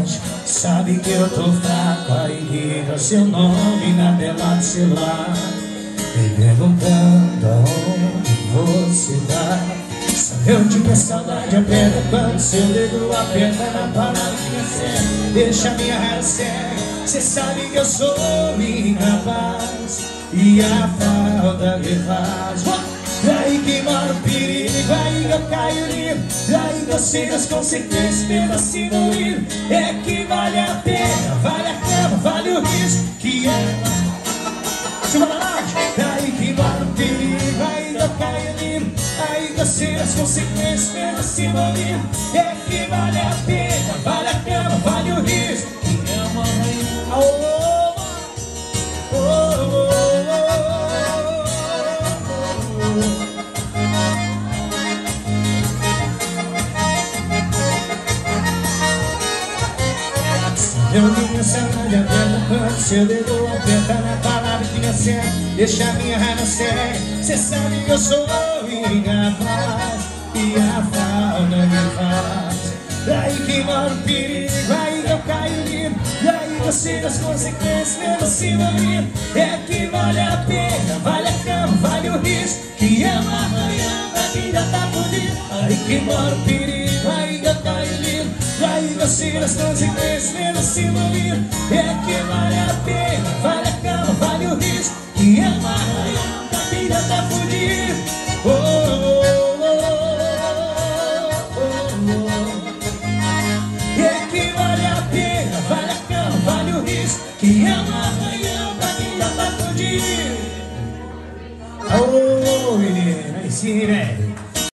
longe, sabe que eu tô fraco. Aí liga seu nome na tela do celular, me perguntando aonde você tá. Sabe onde que a saudade aperta quando seu dedo aperta na palavrinha certa, deixa minha raiva cega. Cê sabe que eu sou incapaz e a falta que faz. Daí que mora o perigo, aí que eu caio livre. Daí que eu sei as consequências pela se não ir. É que vale a pena, vale a cama, vale o risco que é. Daí que mora o perigo, aí que eu caio livre. Aí que eu sei as consequências pela se não ir. É que vale a pena, vale a cama, vale o risco que é uma rainha. Eu minha saudade aperta quando seu dedo aperta na palavra que me acerta, deixa minha raiva cega. Cê sabe que eu sou incapaz e a falta me faz. Daí que mora o perigo, aí eu caio livre. Daí eu sei das consequências mesmo se não ir. É que vale a pena, vale a cama, vale o risco que é uma arranhão da vida tá fodida. Aí que mora o perigo, aí eu caio livre. Daí eu sei das consequências mesmo se não ir. É que vale a pena, vale a cama, vale o risco que é uma arranhão da vida tá fodida. Oh, oh, oh, oh, oh, oh.